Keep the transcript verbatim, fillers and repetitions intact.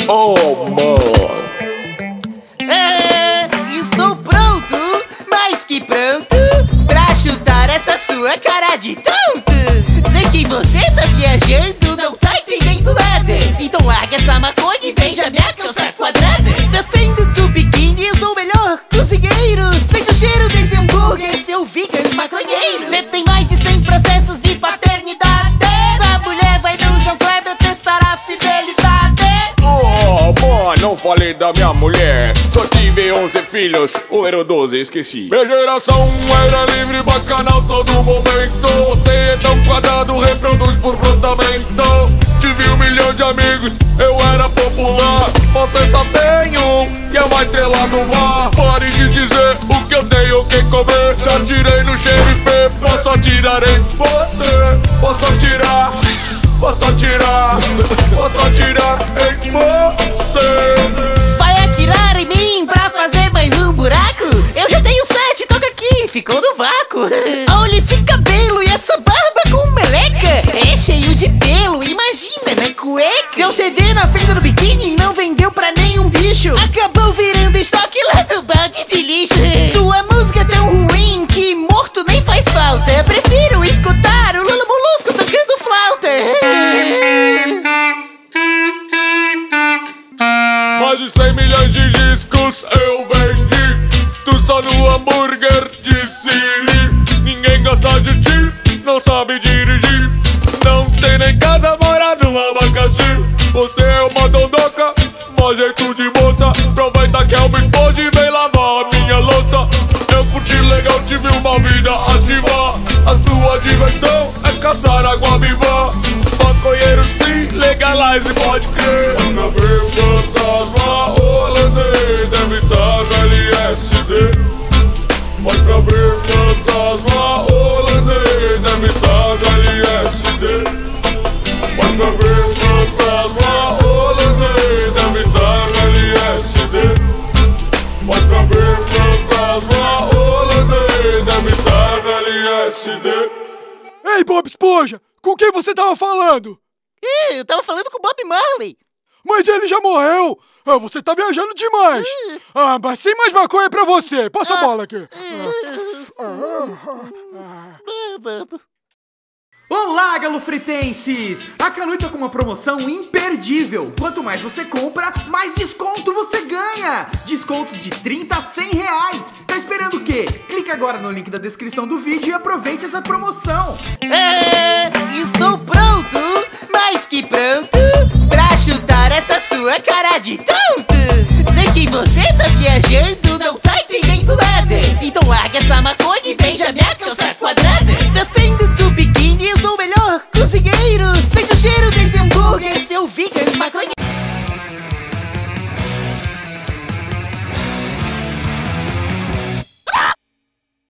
Oh, mano. Ah, estou pronto, mais que pronto, pra chutar essa sua cara de tonto. Sei que você tá viajando, não tá entendendo nada. Então larga essa maconha e beija minha calça quadrada. Defendo do biquíni, eu sou o melhor cozinheiro. Sente o cheiro desse hambúrguer, seu vegan maconheiro. Cê tem mais de cem processos de paternidade. Essa mulher vai no João Kleber testar a fidelidade. Oh, mano, não falei da minha mulher. Só tive onze filhos, ou era doze, esqueci. Minha geração era livre, bacanal todo momento. Você é tão quadrado, reproduz por brotamento. Tive um milhão de amigos, eu era popular. Você só tem um, que é uma estrela do mar. Pare de dizer o que eu tenho que comer. Já tirei no xerife, posso atirar em você. Posso atirar, posso atirar, posso atirar em você. Vai atirar em mim pra fazer mais um buraco? Eu já tenho sete, toca aqui, ficou no vácuo. Olha esse cabelo e essa barba com meleca. É cheio de pelo, imagina na cueca. Seu C D na fenda do biquíni não vendeu pra nenhum bicho. Acabou virando estoque lá do balde de lixo. Sua música é tão ruim que morto nem faz falta. Eu prefiro escutar o Lula Molusco tocando flauta. Mais de cem milhões de discos eu vendi. Tu só no hambúrguer de Siri. Ninguém gosta de ti, não sabe dirigir. Não tem nem casa, mora no abacaxi. Você é uma dondoca, mau jeito de moça. Aproveita que é uma esposa e vem lavar a minha louça. Eu curti legal, tive uma vida ativa. A sua diversão é caçar água viva. Maconheiro sim, legalize, pode crer. Pra ver o fantasma holandês, deve estar no L S D. Mas pra ver o fantasma holandês, deve estar no L S D. Mas pra ver o fantasma holandês, deve estar no L S D. Mas pra ver o fantasma holandês, deve estar no L S D. Ei, Bob Esponja, com quem você tava falando? Ih, eu tava falando com o Bob Marley. Mas ele já morreu! Ah, você tá viajando demais! Ah, mas sem mais maconha pra você! Passa a bola aqui! Olá, galofretenses! A Canui tá com uma promoção imperdível. Quanto mais você compra, mais desconto você ganha! Descontos de trinta a cem reais. Tá esperando o quê? Clica agora no link da descrição do vídeo e aproveite essa promoção. Ah, estou pronto, mais que pronto, pra chutar essa sua cara de tonto. Sei que você tá viajando, não tá entendendo nada. Então larga essa maconha e beija minha calça quadrada. Defendo do biquíni, eu sou o melhor cozinheiro. Sente o cheiro desse hambúrguer, seu vegan